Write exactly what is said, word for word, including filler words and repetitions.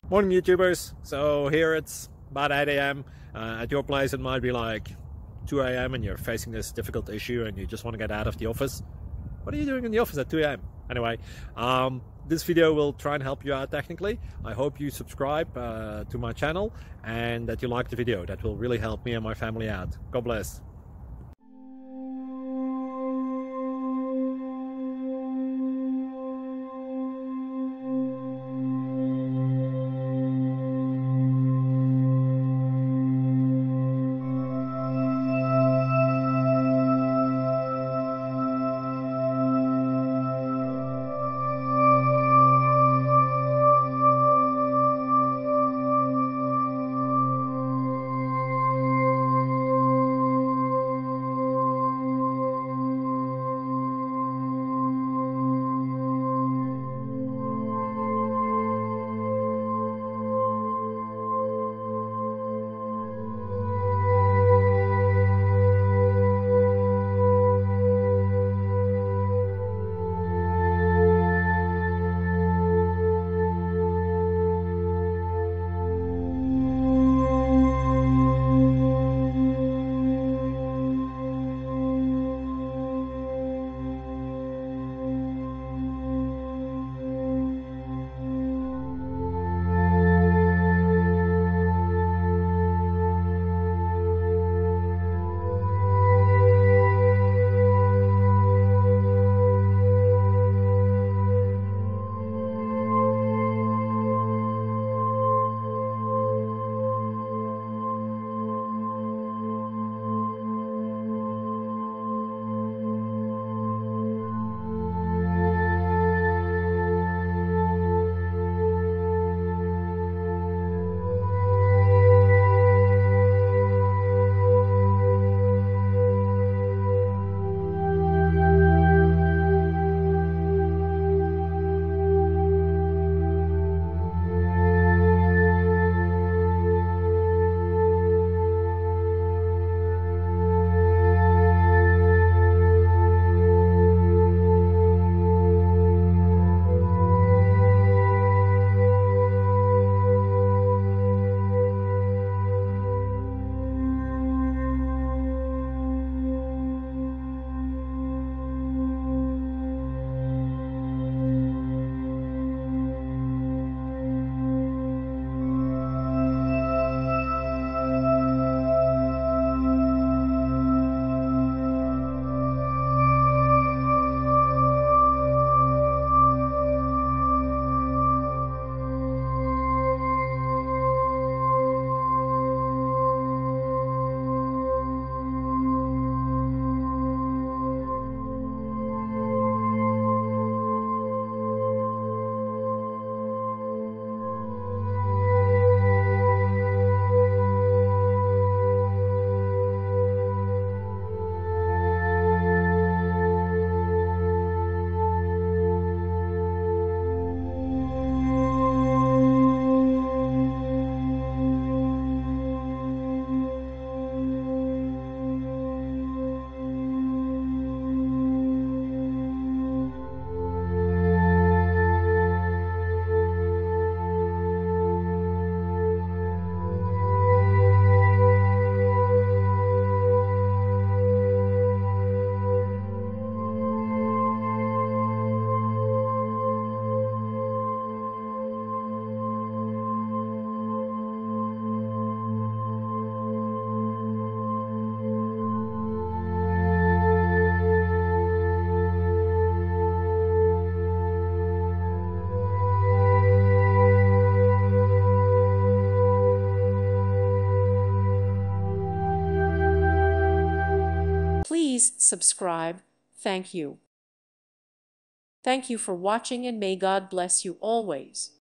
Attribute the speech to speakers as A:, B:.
A: Morning YouTubers. So here it's about eight A M Uh, at your place it might be like two A M and you're facing this difficult issue and you just want to get out of the office. What are you doing in the office at two A M? Anyway, um, this video will try and help you out technically. I hope you subscribe uh, to my channel and that you like the video. That will really help me and my family out. God bless.
B: Please subscribe. Thank you. Thank you for watching and may God bless you always.